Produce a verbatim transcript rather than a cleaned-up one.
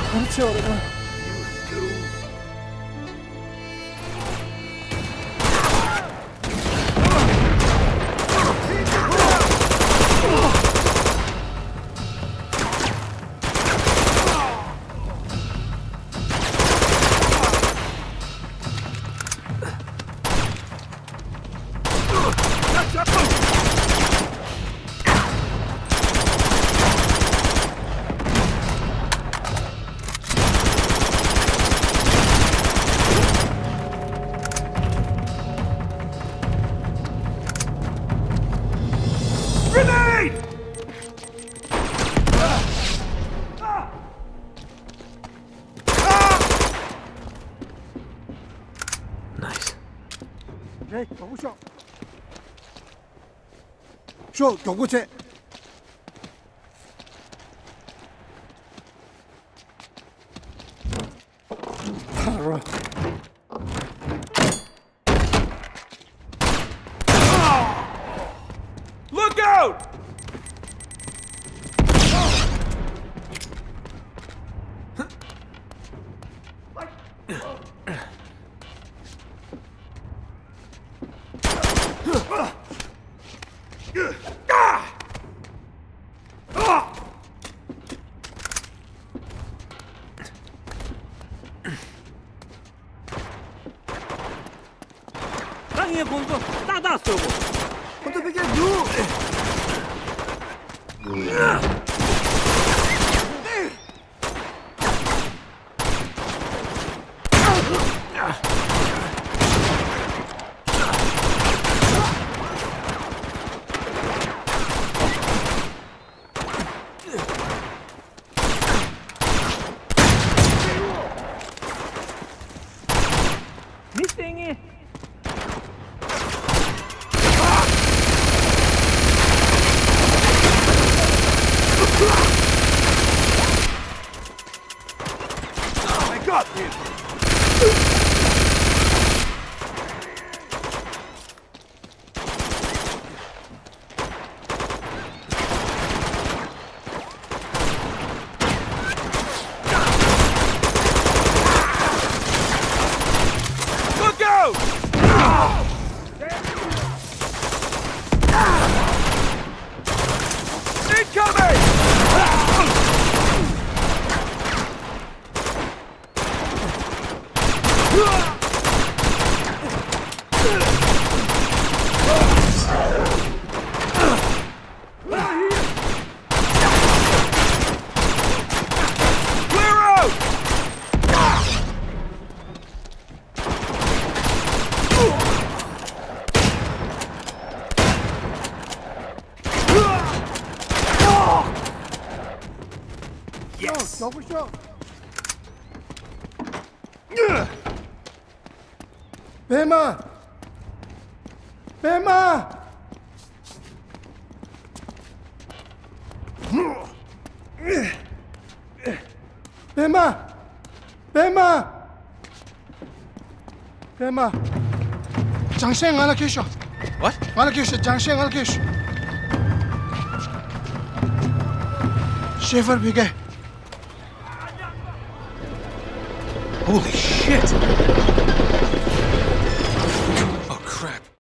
그렇지, 어려워. 네, 경고쇼. 쇼, 경고체. 바로. Look out! 땅에 공도 따다 쏘고. 혼자 베개 누. 미생이. I got him! Look out! Incoming! Clear out! Yes! 경고쇼. 배마! 배마! 배마! 배마! 배마! 장생 하나 계셔. What? 하나 계셔. 장생 하나 계셔. 셰퍼 비게. Holy shit!